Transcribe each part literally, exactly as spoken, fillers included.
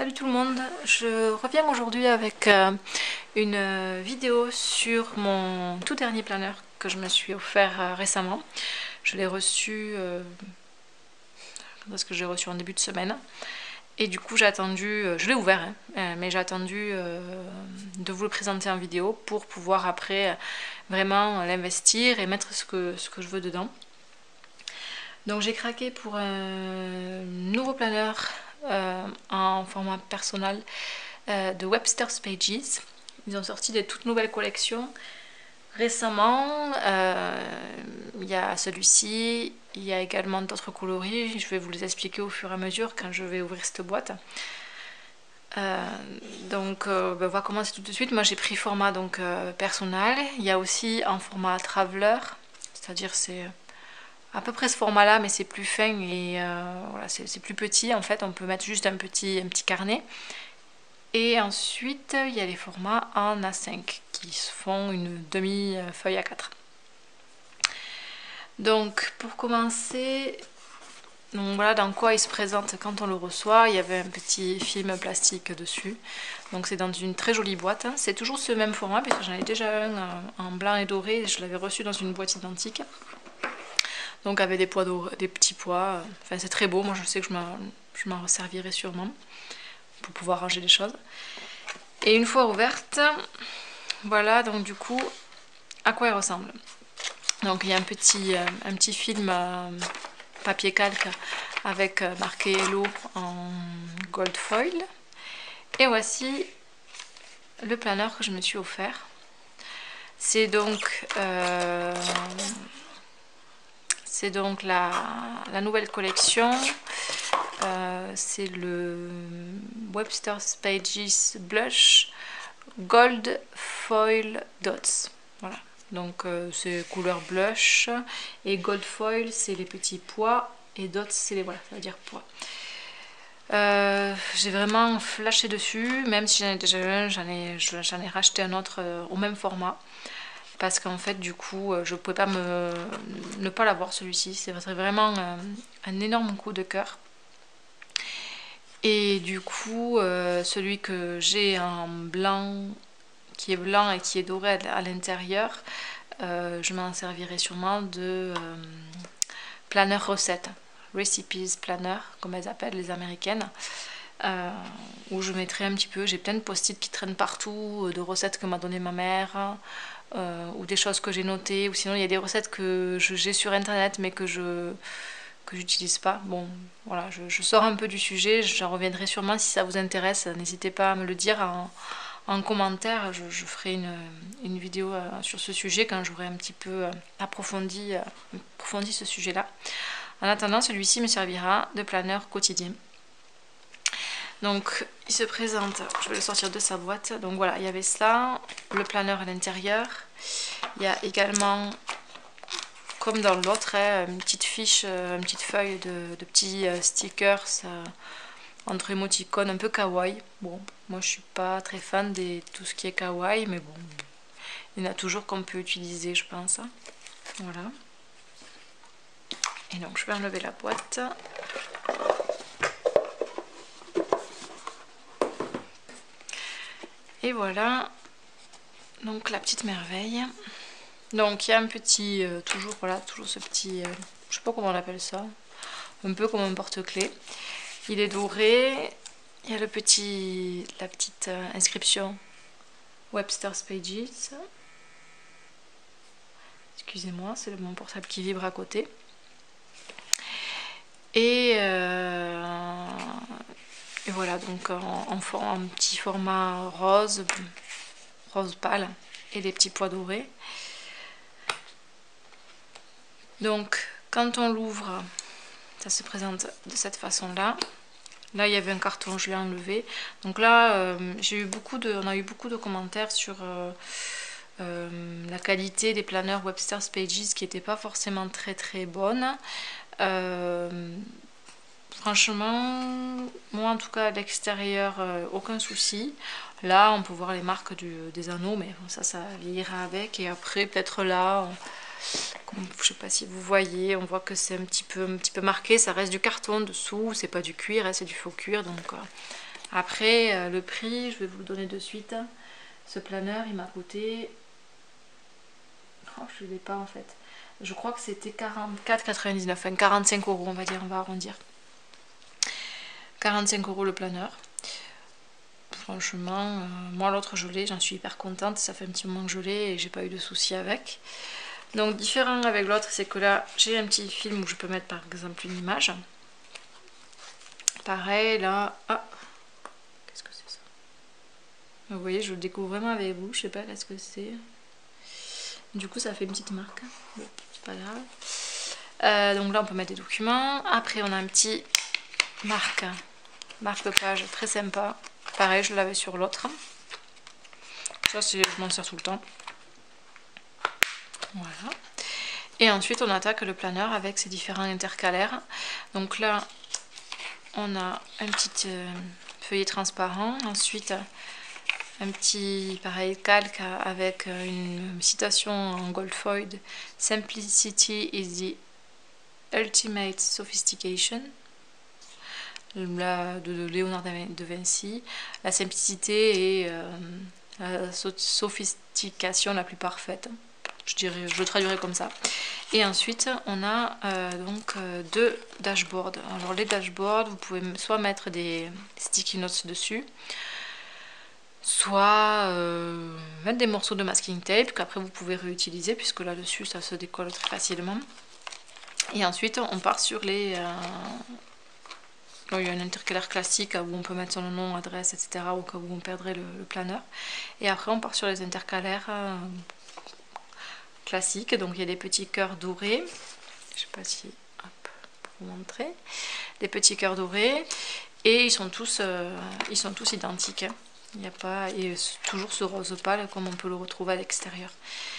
Salut tout le monde, je reviens aujourd'hui avec euh, une euh, vidéo sur mon tout dernier planeur que je me suis offert euh, récemment. Je l'ai reçu, euh, parce que j'ai reçu en début de semaine. Et du coup j'ai attendu, euh, je l'ai ouvert, hein, euh, mais j'ai attendu euh, de vous le présenter en vidéo pour pouvoir après euh, vraiment l'investir et mettre ce que, ce que je veux dedans. Donc j'ai craqué pour un nouveau planeur euh, en format personnel euh, de Webster's Pages. Ils ont sorti des toutes nouvelles collections récemment. Euh, il y a celui-ci, il y a également d'autres coloris. Je vais vous les expliquer au fur et à mesure quand je vais ouvrir cette boîte. Euh, donc euh, ben, on va commencer tout de suite. Moi j'ai pris format donc euh, personnel. Il y a aussi un format traveler, c'est-à-dire c'est à peu près ce format là, mais c'est plus fin et euh, voilà, c'est plus petit en fait. On peut mettre juste un petit, un petit carnet. Et ensuite il y a les formats en A cinq qui se font une demi feuille A quatre. Donc pour commencer, donc voilà dans quoi il se présente quand on le reçoit. Il y avait un petit film plastique dessus, donc c'est dans une très jolie boîte. C'est toujours ce même format puisque j'en ai déjà un en blanc et doré, je l'avais reçu dans une boîte identique. Donc avec des pois dorés, des petits pois, enfin c'est très beau. Moi je sais que je m'en servirai sûrement pour pouvoir ranger des choses. Et une fois ouverte, voilà donc du coup à quoi il ressemble. Donc il y a un petit, un petit film papier calque avec marqué Hello en gold foil. Et voici le planeur que je me suis offert. C'est donc euh, c'est donc la, la nouvelle collection. Euh, c'est le Webster's Pages Blush Gold Foil Dots. Voilà. Donc euh, c'est couleur blush et gold foil c'est les petits pois et dots c'est les, voilà, ça veut dire pois. Euh, j'ai vraiment flashé dessus, même si j'en ai déjà un, j'en ai, j'en ai racheté un autre euh, au même format. Parce qu'en fait du coup je pouvais pas me ne pas l'avoir celui-ci. C'est vraiment un, un énorme coup de cœur. Et du coup euh, celui que j'ai en blanc, qui est blanc et qui est doré à l'intérieur, euh, je m'en servirai sûrement de euh, planner recette, recipes planner comme elles appellent les américaines, euh, où je mettrai un petit peu, j'ai plein de post-it qui traînent partout, de recettes que m'a donné ma mère, euh, ou des choses que j'ai notées, ou sinon il y a des recettes que j'ai sur internet mais que je que j'utilise pas. Bon voilà, je, je sors un peu du sujet, j'en reviendrai sûrement si ça vous intéresse, n'hésitez pas à me le dire en En commentaire. Je, je ferai une, une vidéo euh, sur ce sujet quand j'aurai un petit peu euh, approfondi, euh, approfondi ce sujet-là. En attendant, celui-ci me servira de planeur quotidien. Donc, il se présente, je vais le sortir de sa boîte. Donc voilà, il y avait ça, le planeur à l'intérieur. Il y a également, comme dans l'autre, hein, une petite fiche, une petite feuille de, de petits euh, stickers euh, entre émoticônes un peu kawaii. Bon, moi je suis pas très fan de tout ce qui est kawaii, mais bon, il y en a toujours qu'on peut utiliser, je pense. Voilà. Et donc je vais enlever la boîte. Et voilà, donc la petite merveille. Donc il y a un petit, euh, toujours, voilà, toujours ce petit, euh, je sais pas comment on appelle ça, un peu comme un porte-clés. Il est doré. Il y a le petit, la petite euh, inscription Webster's Pages. Excusez-moi, c'est mon portable qui vibre à côté. Et, euh, et voilà, donc en, en, en petit format rose, rose pâle, et des petits pois dorés. Donc quand on l'ouvre, ça se présente de cette façon-là. Là, il y avait un carton, je l'ai enlevé. Donc là, euh, j'ai eu beaucoup de, on a eu beaucoup de commentaires sur euh, euh, la qualité des planeurs Webster's Pages qui n'était pas forcément très très bonne. Euh, franchement, moi en tout cas à l'extérieur, euh, aucun souci. Là, on peut voir les marques du, des anneaux, mais bon, ça, ça ira avec. Et après, peut-être là... On... Je sais pas si vous voyez, on voit que c'est un petit peu un petit peu marqué, ça reste du carton dessous, c'est pas du cuir, hein, c'est du faux cuir, donc euh, Après euh, le prix, je vais vous le donner de suite. Ce planeur il m'a coûté, oh, je ne l'ai pas en fait, je crois que c'était quarante-quatre quatre-vingt-dix-neuf, enfin quarante-cinq euros on va dire, on va arrondir. quarante-cinq euros le planeur. Franchement, euh, moi l'autre je l'ai, j'en suis hyper contente, ça fait un petit moment que je l'ai et j'ai pas eu de soucis avec. Donc différent avec l'autre, c'est que là j'ai un petit film où je peux mettre par exemple une image. Pareil là, ah, qu'est-ce que c'est ça? Vous voyez, je le découvre vraiment avec vous, je sais pas qu'est-ce que c'est. Du coup ça fait une petite marque, bon, c'est pas grave. Euh, donc là on peut mettre des documents. Après on a un petit marque, marque-page très sympa. Pareil, je l'avais sur l'autre. Ça, je m'en sers tout le temps. Voilà. Et ensuite, on attaque le planeur avec ses différents intercalaires. Donc là, on a un petit euh, feuillet transparent. Ensuite, un petit, pareil, calque avec une citation en gold foil. Simplicity is the ultimate sophistication. La, de Léonard de Vinci. La simplicité et euh, la sophistication la plus parfaite. Je dirais, je le traduirais comme ça. Et ensuite, on a euh, donc euh, deux dashboards. Alors les dashboards, vous pouvez soit mettre des sticky notes dessus, soit euh, mettre des morceaux de masking tape qu'après vous pouvez réutiliser puisque là-dessus ça se décolle très facilement. Et ensuite, on part sur les euh, il y a un intercalaire classique où on peut mettre son nom, adresse, et cetera au cas où on perdrait le, le planeur. Et après on part sur les intercalaires euh, classiques. Donc il y a des petits cœurs dorés. Je sais pas si, hop, pour vous montrer. Des petits cœurs dorés. Et ils sont tous, euh, ils sont tous identiques. Il n'y a pas, et toujours ce rose pâle comme on peut le retrouver à l'extérieur.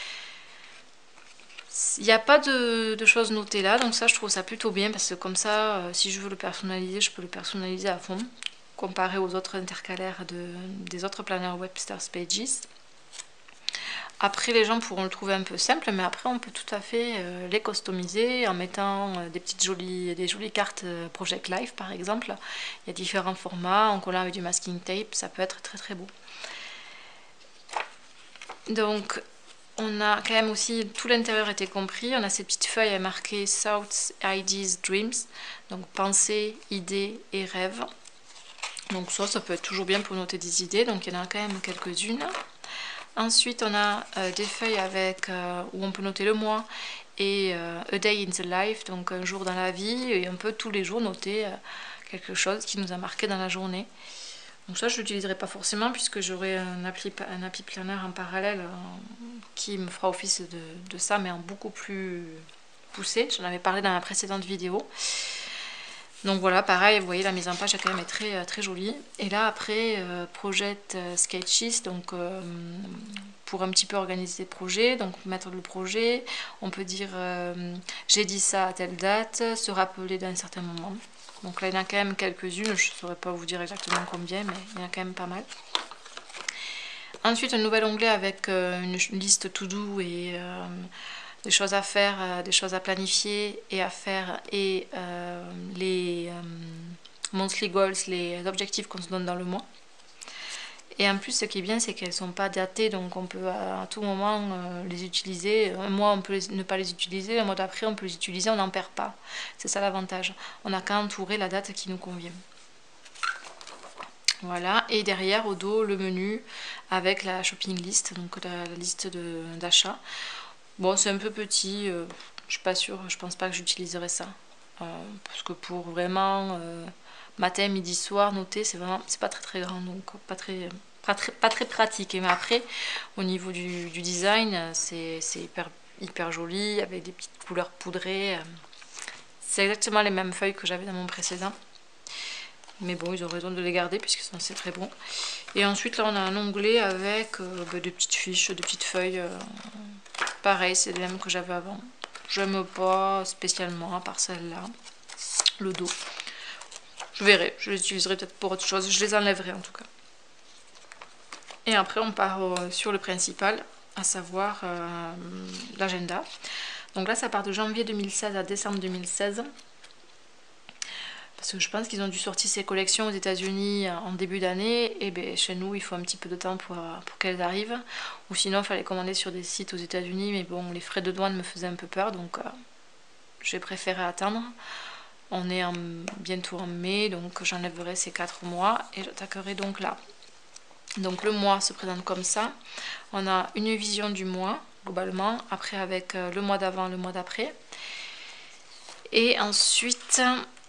Il n'y a pas de, de choses notées là, donc ça je trouve ça plutôt bien parce que comme ça, euh, si je veux le personnaliser, je peux le personnaliser à fond, comparé aux autres intercalaires de, des autres planeurs Webster's Pages. Après, les gens pourront le trouver un peu simple, mais après on peut tout à fait euh, les customiser en mettant euh, des petites jolies, des jolies cartes euh, Project Life par exemple. Il y a différents formats, en collant avec du masking tape, ça peut être très très beau. Donc on a quand même aussi, tout l'intérieur était compris, on a ces petites feuilles à marquer Thoughts, Ideas, Dreams, donc pensées, idées et rêves. Donc ça, ça peut être toujours bien pour noter des idées, donc il y en a quand même quelques-unes. Ensuite, on a euh, des feuilles avec, euh, où on peut noter le mois et euh, A Day in the Life, donc un jour dans la vie, et on peut tous les jours noter euh, quelque chose qui nous a marqué dans la journée. Donc ça, je ne l'utiliserai pas forcément puisque j'aurai un appli, un appli planner en parallèle euh, qui me fera office de, de ça, mais en beaucoup plus poussé. J'en avais parlé dans la précédente vidéo. Donc voilà, pareil, vous voyez, la mise en page a quand même très, très jolie. Et là, après, euh, Project Sketches, donc euh, pour un petit peu organiser le projet, donc mettre le projet, on peut dire euh, j'ai dit ça à telle date, se rappeler d'un certain moment. Donc là, il y en a quand même quelques-unes, je ne saurais pas vous dire exactement combien, mais il y en a quand même pas mal. Ensuite, un nouvel onglet avec euh, une liste to-do et euh, des choses à faire, euh, des choses à planifier et à faire, et euh, les euh, monthly goals, les objectifs qu'on se donne dans le mois. Et en plus, ce qui est bien, c'est qu'elles ne sont pas datées, donc on peut à tout moment euh, les utiliser. Un mois, on peut les, ne pas les utiliser, le mois d'après, on peut les utiliser, on n'en perd pas. C'est ça l'avantage. On n'a qu'à entourer la date qui nous convient. Voilà, et derrière, au dos, le menu avec la shopping list, donc la, la liste d'achat. Bon, c'est un peu petit, euh, je suis pas sûre, je pense pas que j'utiliserai ça. Euh, parce que pour vraiment euh, matin, midi, soir, noter, c'est vraiment, c'est pas très très grand, donc pas très, pas très, pas très pratique. Et mais après, au niveau du, du design, c'est hyper, hyper joli, avec des petites couleurs poudrées. C'est exactement les mêmes feuilles que j'avais dans mon précédent. Mais bon, ils ont raison de les garder puisque c'est très bon. Et ensuite, là, on a un onglet avec euh, bah, des petites fiches, des petites feuilles. Euh, pareil, c'est les mêmes que j'avais avant. J'aime pas spécialement, à part celle-là. Le dos. Je verrai, je les utiliserai peut-être pour autre chose. Je les enlèverai en tout cas. Et après, on part euh, sur le principal, à savoir euh, l'agenda. Donc là, ça part de janvier deux mille seize à décembre deux mille seize. parce que je pense qu'ils ont dû sortir ces collections aux États-Unis en début d'année, et ben chez nous il faut un petit peu de temps pour, pour qu'elles arrivent, ou sinon il fallait commander sur des sites aux États-Unis, mais bon, les frais de douane me faisaient un peu peur, donc euh, j'ai préféré attendre. On est en, bientôt en mai, donc j'enlèverai ces quatre mois et j'attaquerai donc là. Donc le mois se présente comme ça. On a une vision du mois globalement, après avec le mois d'avant, le mois d'après. Et ensuite,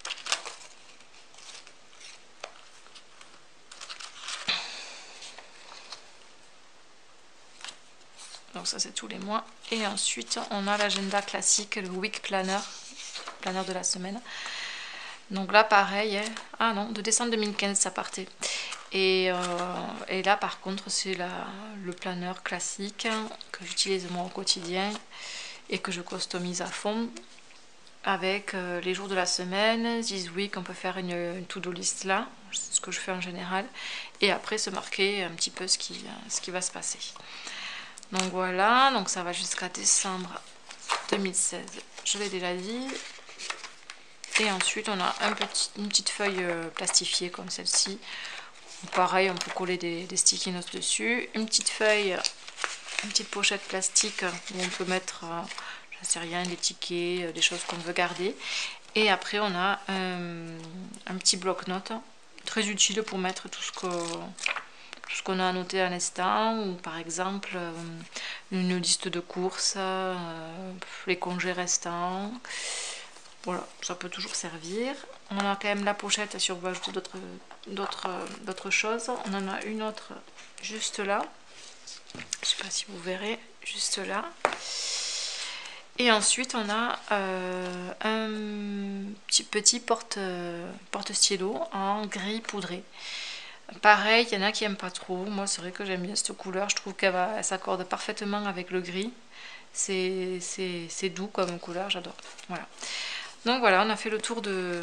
donc ça c'est tous les mois. Et ensuite on a l'agenda classique, le week planner, planner de la semaine. Donc là pareil, hein. Ah non, de décembre deux mille quinze ça partait. Et, euh, et là par contre c'est le planeur classique que j'utilise moi au quotidien et que je customise à fond avec euh, les jours de la semaine, this week, on peut faire une, une to-do list là, c'est ce que je fais en général, et après se marquer un petit peu ce qui, ce qui va se passer. Donc voilà, donc ça va jusqu'à décembre deux mille seize, je l'ai déjà dit. Et ensuite on a un petit, une petite feuille plastifiée comme celle-ci. Pareil, on peut coller des, des sticky notes dessus. Une petite feuille, une petite pochette plastique où on peut mettre, euh, je sais rien, des tickets, des choses qu'on veut garder. Et après on a un, un petit bloc-notes très utile pour mettre tout ce que tout ce qu'on a annoté à l'instant, ou par exemple une liste de courses, euh, les congés restants. Voilà, ça peut toujours servir. On a quand même la pochette si on veut ajouter d'autres d'autres d'autres choses. On en a une autre juste là. Je sais pas si vous verrez, juste là. Et ensuite on a euh, un petit, petit porte, porte stylo en gris poudré. Pareil, il y en a qui n'aiment pas trop. Moi c'est vrai que j'aime bien cette couleur. Je trouve qu'elle s'accorde parfaitement avec le gris. C'est doux comme couleur, j'adore. Voilà. Donc voilà, on a fait le tour de,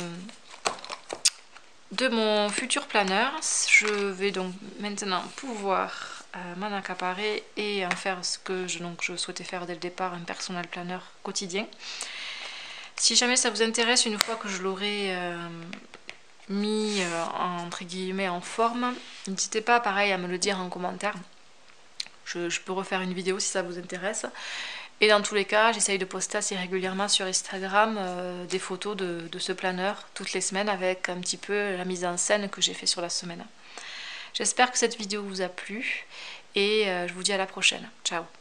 de mon futur planeur. Je vais donc maintenant pouvoir euh, m'en accaparer et en faire ce que je, donc, je souhaitais faire dès le départ, un personal planner quotidien. Si jamais ça vous intéresse, une fois que je l'aurai euh, mis euh, entre guillemets en forme, n'hésitez pas pareil à me le dire en commentaire. Je, je peux refaire une vidéo si ça vous intéresse. Et dans tous les cas, j'essaye de poster assez régulièrement sur Instagram euh, des photos de, de ce planeur toutes les semaines avec un petit peu la mise en scène que j'ai fait sur la semaine. J'espère que cette vidéo vous a plu et euh, je vous dis à la prochaine. Ciao!